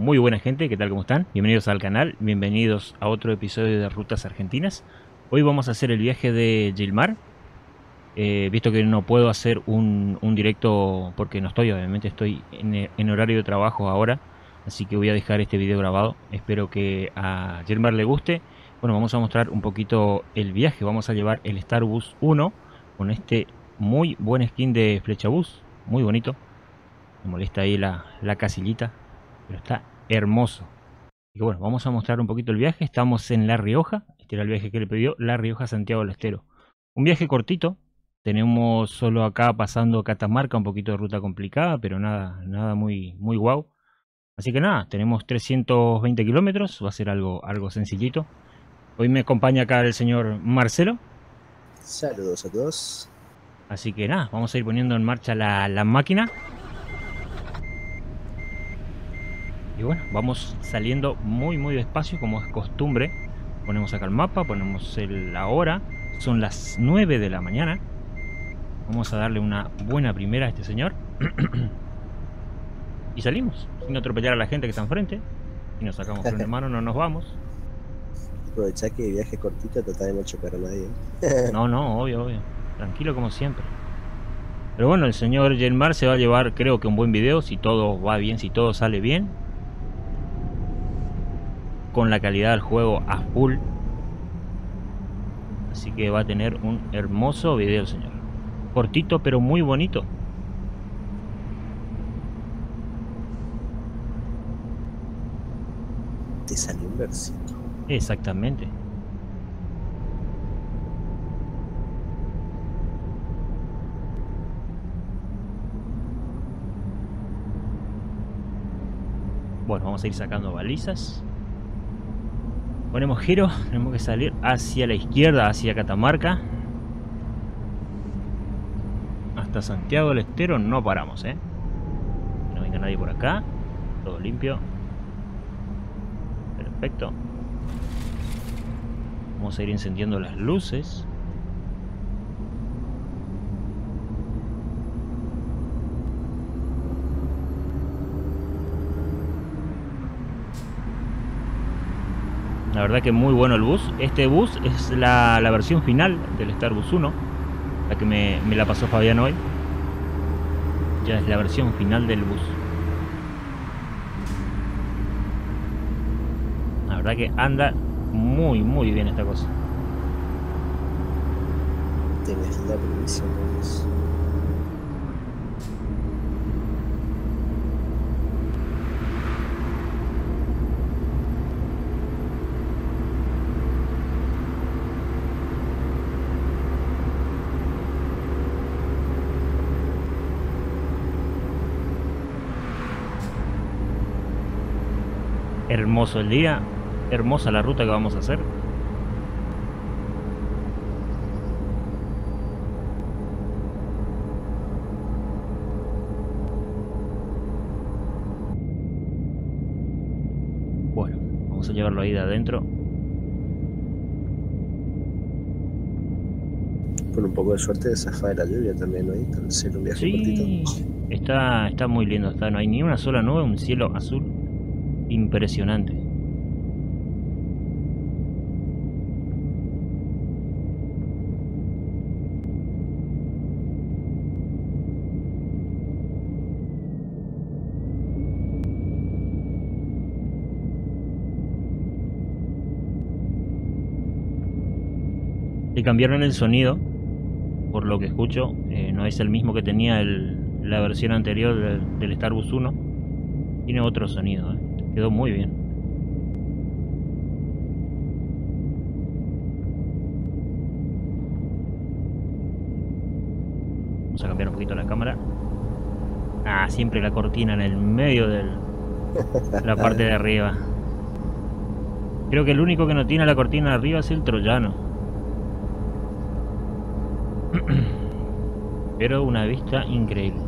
Muy buena gente, ¿qué tal? ¿Cómo están? Bienvenidos al canal, bienvenidos a otro episodio de Rutas Argentinas. Hoy vamos a hacer el viaje de Gilmar. Visto que no puedo hacer un directo porque no estoy, obviamente estoy en horario de trabajo ahora. Así que voy a dejar este video grabado. Espero que a Gilmar le guste. Bueno, vamos a mostrar un poquito el viaje. Vamos a llevar el Starbus 1 con este muy buen skin de Flechabús. Muy bonito. Me molesta ahí la casillita, pero está hermoso. Y bueno, vamos a mostrar un poquito el viaje. Estamos en La Rioja. Este era el viaje que le pidió, La Rioja, Santiago del Estero. Un viaje cortito. Tenemos solo acá pasando Catamarca, un poquito de ruta complicada, pero nada muy guau. Así que nada, tenemos 320 kilómetros. Va a ser algo sencillito. Hoy me acompaña acá el señor Marcelo. Saludos a todos. Así que nada, vamos a ir poniendo en marcha la máquina. Y bueno, vamos saliendo muy despacio como es costumbre. Ponemos acá el mapa, ponemos la hora. Son las 9 de la mañana. Vamos a darle una buena primera a este señor. Y salimos, sin atropellar a la gente que está enfrente. Y nos sacamos freno de mano, no nos vamos. Aprovechá que viaje cortito, tratar de no chocar a nadie. No, obvio. Tranquilo como siempre. Pero bueno, el señor Gilmar se va a llevar, creo que un buen video, si todo va bien, si todo sale bien. Con la calidad del juego a full. Así que va a tener un hermoso video el señor. Cortito pero muy bonito. Te salió un versito. Exactamente. Bueno, vamos a ir sacando balizas. Ponemos giro, tenemos que salir hacia la izquierda, hacia Catamarca. Hasta Santiago del Estero no paramos, Que no venga nadie por acá. Todo limpio. Perfecto. Vamos a ir encendiendo las luces. La verdad que muy bueno el bus. Este bus es la versión final del Starbus 1. La que me la pasó Fabián hoy. Ya es la versión final del bus. La verdad que anda muy bien esta cosa. Tenés la primicia, pues. Hermoso el día. Hermosa la ruta que vamos a hacer. Bueno, vamos a llevarlo ahí de adentro. Con un poco de suerte zafar de la lluvia también, ¿no? Tal ser un viaje cortito. Sí, está muy lindo. No hay ni una sola nube, un cielo azul impresionante. Le cambiaron el sonido, por lo que escucho. No es el mismo que tenía la versión anterior del Starbus 1. Tiene otro sonido, Quedó muy bien. Vamos a cambiar un poquito la cámara. Ah, siempre la cortina en el medio de la parte de arriba. Creo que el único que no tiene la cortina de arriba es el troyano. Pero una vista increíble.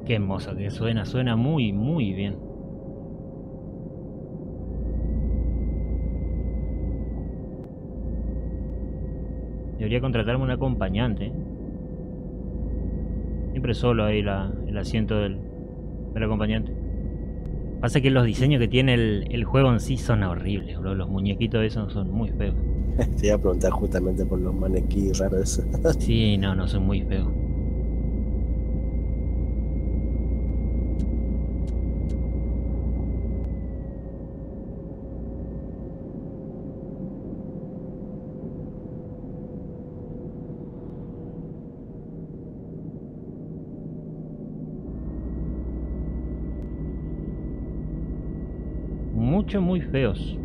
Qué hermoso que suena, suena muy, muy bien. Debería contratarme un acompañante. Siempre solo ahí el asiento del acompañante. Pasa que los diseños que tiene el juego en sí son horribles, bro. Los muñequitos esos son muy feos. Te iba a preguntar justamente por los maniquíes raros esos. Sí, no, no, son muy feos. Mucho, muy feos.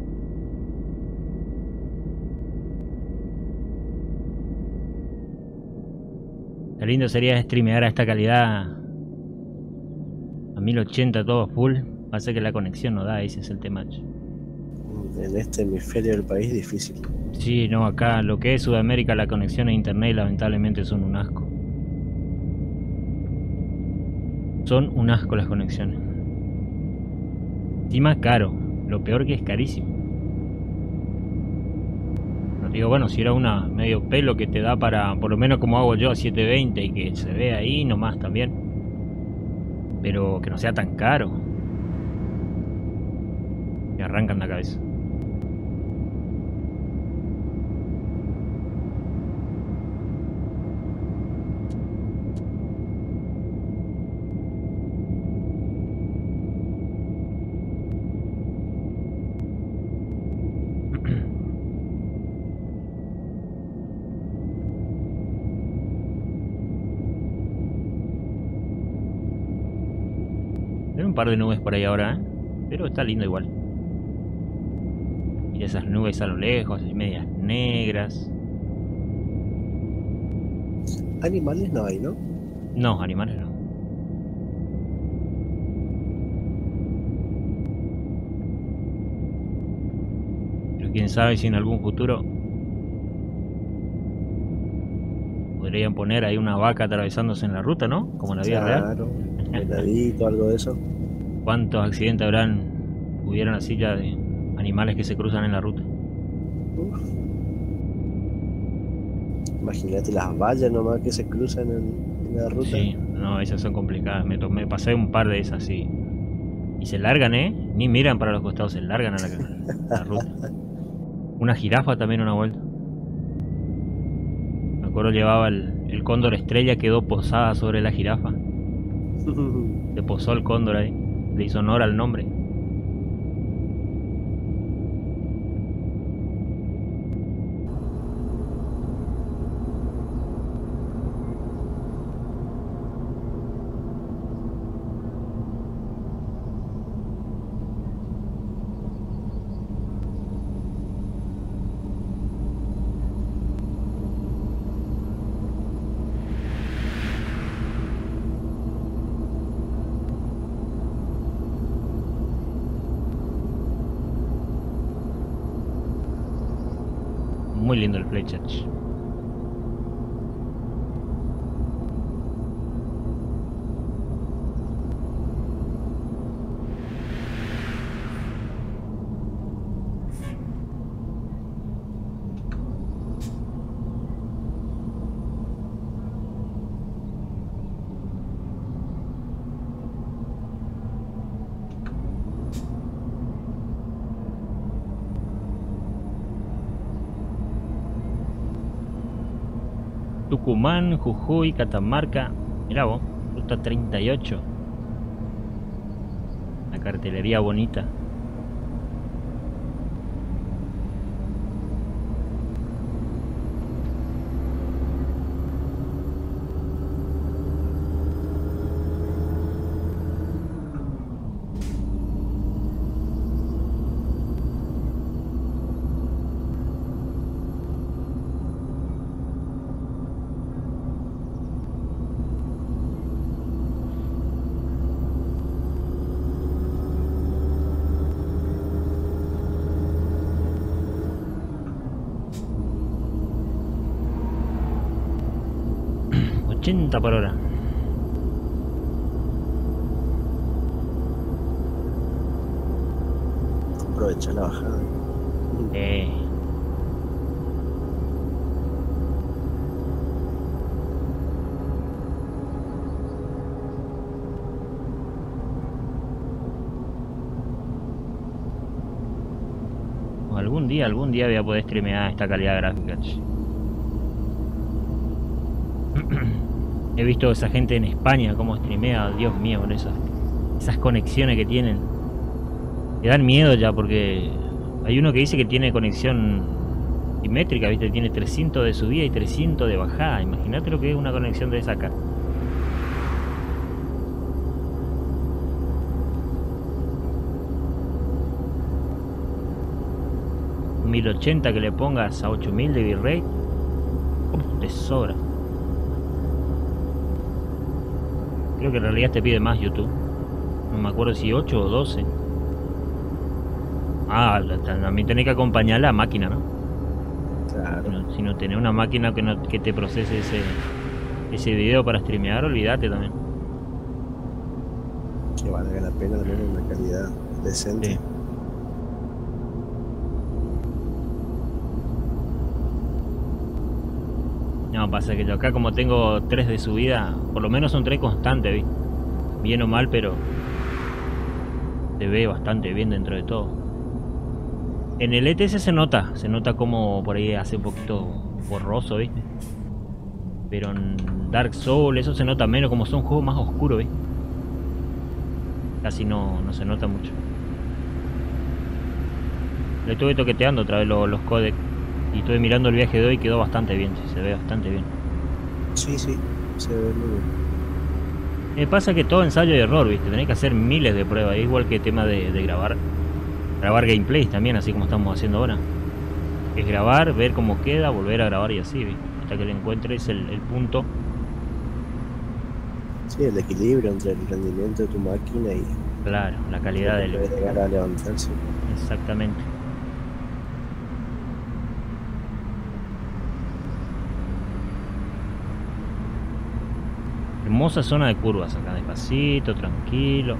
Lo lindo sería streamear a esta calidad a 1080 todo full. Pasa que la conexión no da, ese es el tema. En este hemisferio del país difícil. Sí, no, acá lo que es Sudamérica, la conexión a internet lamentablemente son un asco. Son un asco las conexiones. Encima caro, lo peor que es carísimo. No digo, bueno, si era una medio pelo que te da para, por lo menos como hago yo, a 720 y que se ve ahí nomás también. Pero que no sea tan caro. Me arrancan la cabeza. Hay un par de nubes por ahí ahora, ¿eh? Pero está lindo igual. Y esas nubes a lo lejos, y medias negras. Animales no hay, ¿no? No, animales no. Pero quién sabe si en algún futuro podrían poner ahí una vaca atravesándose en la ruta, ¿no? Como en la vida real. Claro, un venadito, algo de eso. ¿Cuántos accidentes hubieran así ya de animales que se cruzan en la ruta? Uf. Imagínate las vallas nomás que se cruzan en la ruta. Sí, no, esas son complicadas. Me pasé un par de esas, sí. Y se largan, ¿eh? Ni miran para los costados, se largan a la ruta. Una jirafa también una vuelta. Me acuerdo llevaba el cóndor estrella, quedó posada sobre la jirafa. Se posó el cóndor ahí. Le hizo honor al nombre. Muy lindo el Fletcher. Tucumán, Jujuy, Catamarca. Mirá vos, ruta 38. La cartelería bonita. ...80 por hora. aprovechar la bajada. Algún día voy a poder streamear esta calidad gráfica. He visto a esa gente en España cómo streamea, Dios mío, con esas conexiones que tienen. Me dan miedo ya porque hay uno que dice que tiene conexión simétrica, ¿viste? Tiene 300 de subida y 300 de bajada. Imagínate lo que es una conexión de esa acá. Un 1080 que le pongas a 8000 de bitrate, te sobra. Creo que en realidad te pide más YouTube. No me acuerdo si 8 o 12. Ah, también tenés que acompañar la máquina, ¿no? Claro. Si no tenés una máquina que te procese ese video para streamear, olvídate también. Que valga la pena tener una calidad decente. Sí. No, pasa que yo acá como tengo 3 de subida, por lo menos son 3 constantes, ¿viste? Bien o mal, pero se ve bastante bien dentro de todo. En el ETS se nota como por ahí hace un poquito borroso, ¿viste? Pero en Dark Souls eso se nota menos, como son juegos más oscuros, ¿viste? Casi no se nota mucho. Le estuve toqueteando otra vez los codecs y estuve mirando el viaje de hoy y quedó bastante bien, sí, se ve bastante bien. Sí, se ve muy bien. Me pasa que todo ensayo y error, ¿viste? Tenés que hacer miles de pruebas, igual que el tema de grabar gameplays también, así como estamos haciendo ahora. Es grabar, ver cómo queda, volver a grabar y así, ¿viste? Hasta que le encuentres el punto. Sí, el equilibrio entre el rendimiento de tu máquina y claro, la calidad del... puede llegar a levantarse. Exactamente. Hermosa zona de curvas acá, despacito, tranquilo.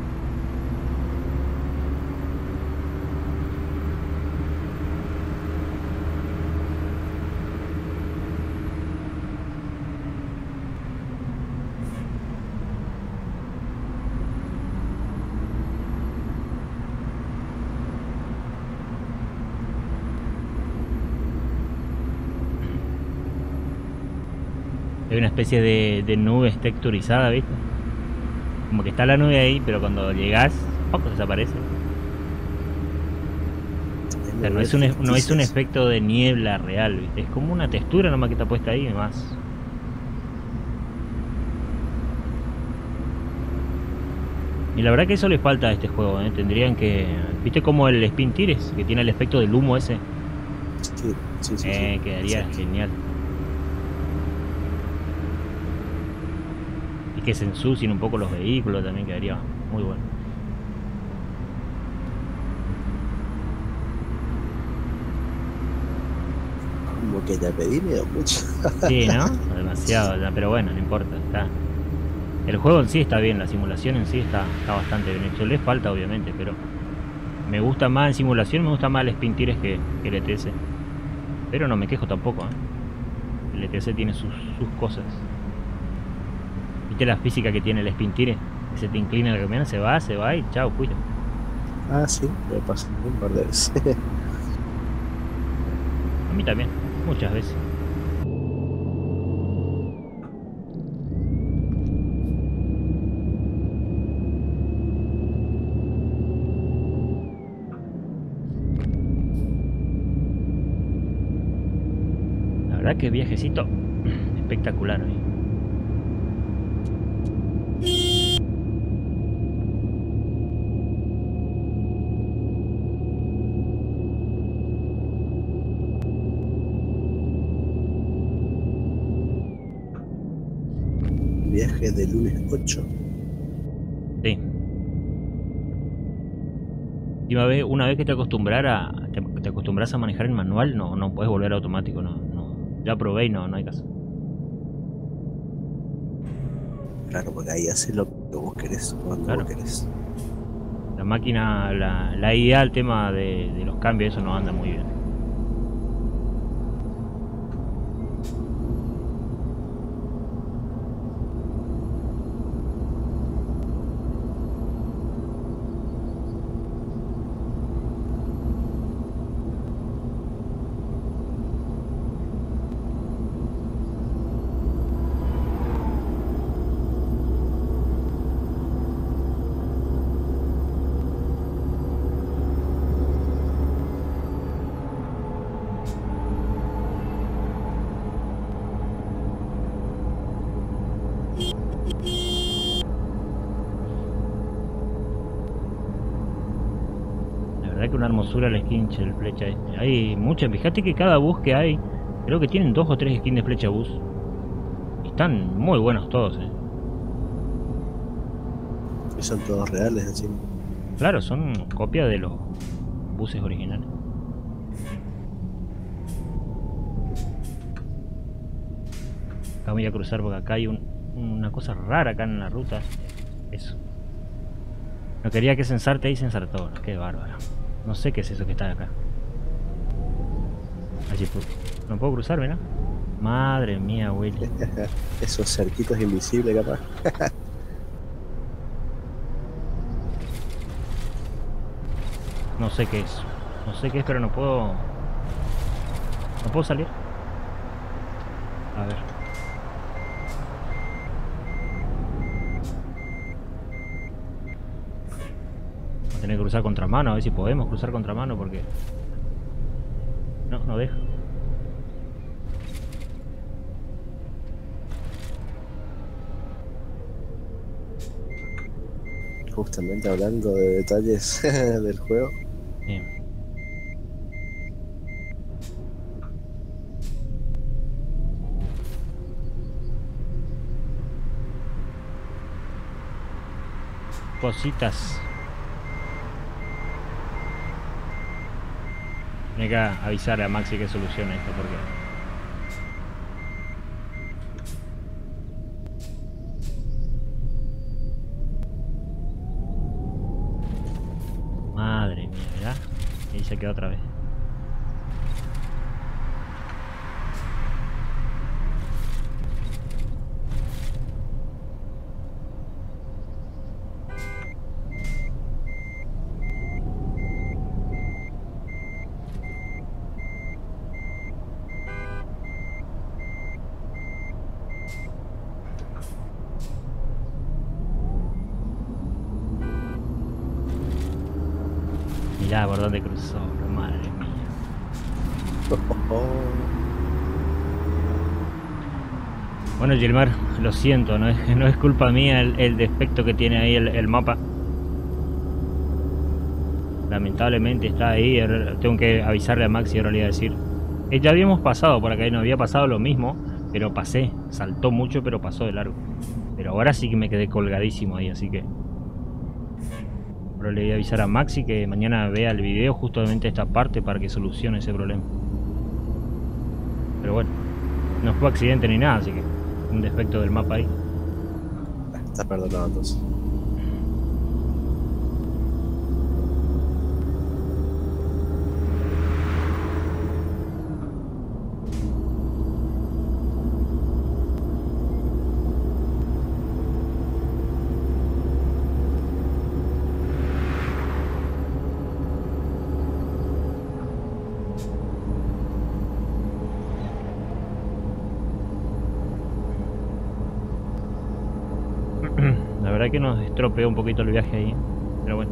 Hay una especie de nubes texturizada, ¿viste? Como que está la nube ahí, pero cuando llegas, ¡pum!, desaparece. O sea, no es un efecto de niebla real, ¿viste? Es como una textura nomás que está puesta ahí, más. Y la verdad que eso le falta a este juego, ¿eh? Tendrían que... ¿Viste como el Spin Tires? Que tiene el efecto del humo ese. Sí. Quedaría genial. Que se ensucien un poco los vehículos también quedaría muy bueno. Como que ya pedí medio mucho. Sí, ¿no? Demasiado ya, pero bueno, no importa. El juego en sí está bien, la simulación en sí está bastante bien hecho. Le falta obviamente, pero me gusta más en simulación, me gusta más el Spin Tires que el ETS. Pero no me quejo tampoco, ¿eh? El ETS tiene sus cosas. ¿Viste la física que tiene el Spin Tire? Que se te inclina la camioneta, se va y chao, cuida. Ah, sí, me pasó un par de veces. A mí también, muchas veces. La verdad que viajecito espectacular hoy. Viaje de lunes 8. Sí. Y una vez que te acostumbras a manejar en manual, no puedes volver a automático, no. Ya probé y no hay caso. Claro, porque ahí haces lo que vos querés, cuando Claro. vos querés. La máquina, la IA, el tema de los cambios, eso no anda muy bien. Que una hermosura la skin el flecha este. Hay muchas, fíjate que cada bus que hay, creo que tienen 2 o 3 skins de flecha bus. Y están muy buenos todos, Y son todos reales encima. Claro, son copias de los buses originales. Acá voy a cruzar porque acá hay una cosa rara acá en la ruta. Eso. No quería que censarte ahí, censartó. Qué bárbaro. No sé qué es eso que está acá. Allí no puedo cruzar, ¿verdad? Madre mía, Willy. Esos cerquitos invisibles, capaz. No sé qué es. No sé qué es, pero no puedo... No puedo salir. A ver. Vamos a tener que cruzar contramano, a ver si podemos cruzar contramano porque... No deja. Justamente hablando de detalles del juego. Bien. Cositas. Tiene que avisar a Maxi que solucione esto porque... Madre mía, ¿verdad? Y ahí se quedó otra vez. Mirá por dónde cruzó, madre mía. Bueno, Gilmar, lo siento, no es culpa mía el defecto que tiene ahí el mapa. Lamentablemente está ahí, tengo que avisarle a Maxi, ahora le iba a decir. Ya habíamos pasado por acá y nos había pasado lo mismo, pero pasé, saltó mucho pero pasó de largo. Pero ahora sí que me quedé colgadísimo ahí, así que... Pero le voy a avisar a Maxi que mañana vea el video justamente esta parte para que solucione ese problema. Pero bueno, no fue accidente ni nada, así que un defecto del mapa ahí. Está perdonado entonces. La verdad que nos estropeó un poquito el viaje ahí, pero bueno.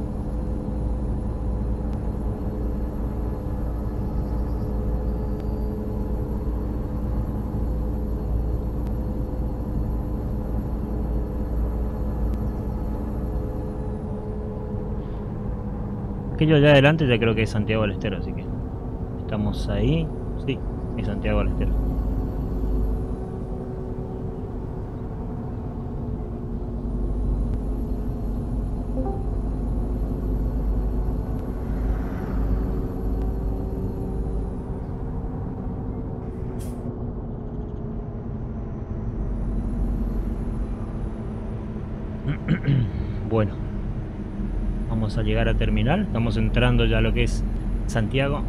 Aquello allá adelante ya creo que es Santiago del Estero, así que estamos ahí. Sí, es Santiago del Estero. Bueno, Vamos a llegar a terminal. Estamos entrando ya a lo que es Santiago.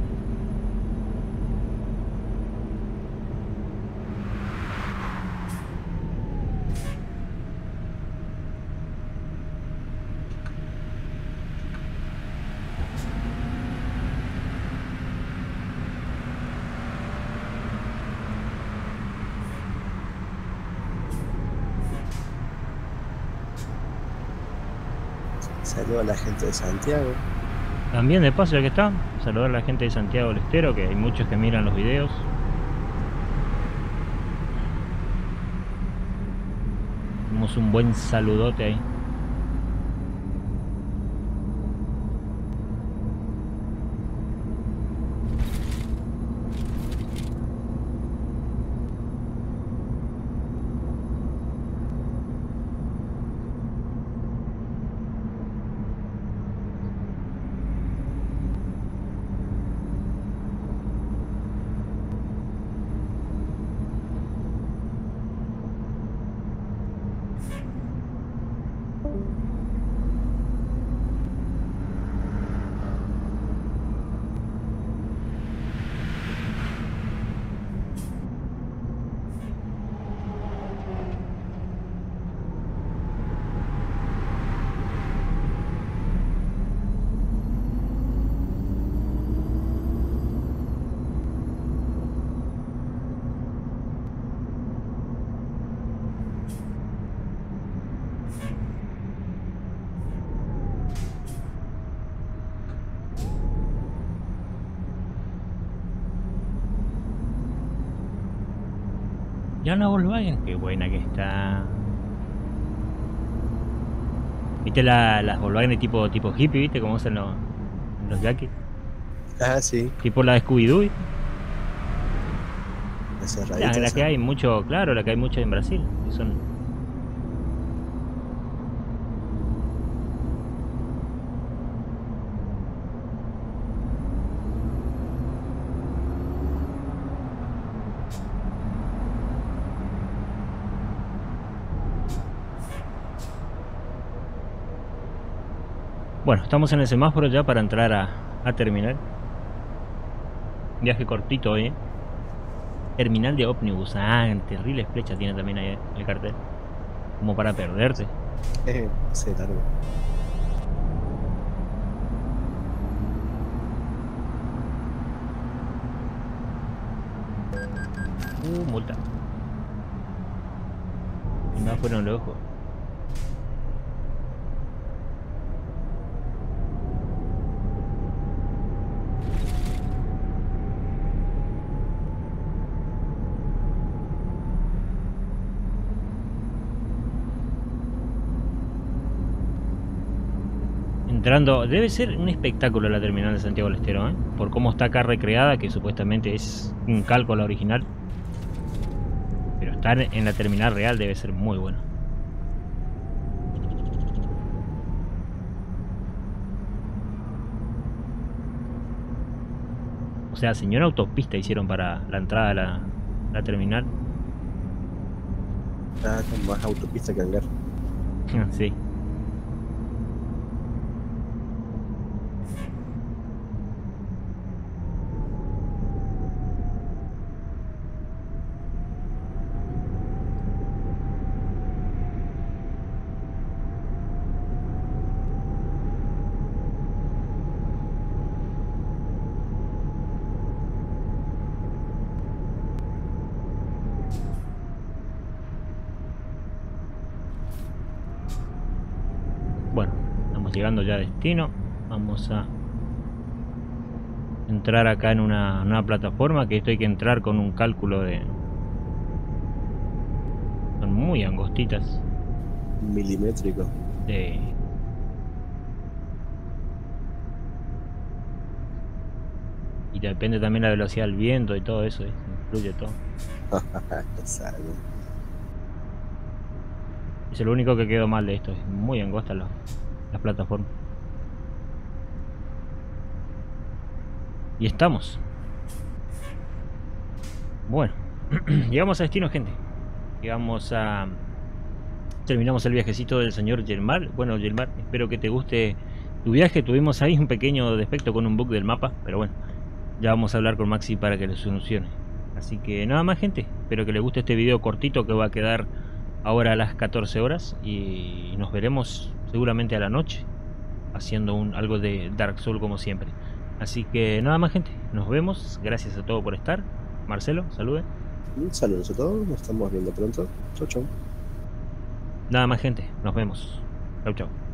Saludo a la gente de Santiago. También de paso, ya que está, saludar a la gente de Santiago del Estero, que hay muchos que miran los videos. Tenemos un buen saludote ahí. Ya una Volkswagen, qué buena que está. ¿Viste las Volkswagen tipo hippie? ¿Viste cómo usan los jackets? Ah, sí. Tipo la de Scooby-Doo. La La que hay mucho, claro, la que hay mucho en Brasil. Que son... Bueno, estamos en el semáforo ya para entrar a terminal. Viaje cortito hoy, ¿eh? Terminal de ómnibus. Ah, terrible flecha tiene también ahí el cartel. Como para perderte. Sí, largo. Multa. Y más fueron los ojos. Entrando, debe ser un espectáculo la terminal de Santiago del Estero, ¿eh? Por cómo está acá recreada, que supuestamente es un calco a la original. Pero estar en la terminal real debe ser muy bueno. O sea, señora autopista hicieron para la entrada a la terminal. Ah, con más autopista que hangar. Sí. Bueno, estamos llegando ya a destino. Vamos a entrar acá en una plataforma, que esto hay que entrar con un cálculo de... Son muy angostitas. Milimétrico. Y depende también la velocidad del viento y todo eso, influye todo. Es lo único que quedó mal de esto, es muy angosta las plataformas. Y estamos. Bueno, llegamos a destino, gente. Terminamos el viajecito del señor Yelmar. Bueno, Yelmar, espero que te guste tu viaje tuvimos ahí un pequeño defecto con un bug del mapa, pero bueno, ya vamos a hablar con Maxi para que lo solucione. Así que nada más, gente, espero que les guste este video cortito que va a quedar ahora a las 14 horas y nos veremos seguramente a la noche haciendo algo de Dark Souls como siempre. Así que nada más, gente, nos vemos, gracias a todos por estar. Marcelo, salude. Saludos a todos, nos estamos viendo pronto. Chau, chau. Nada más, gente, nos vemos. Chau, chau.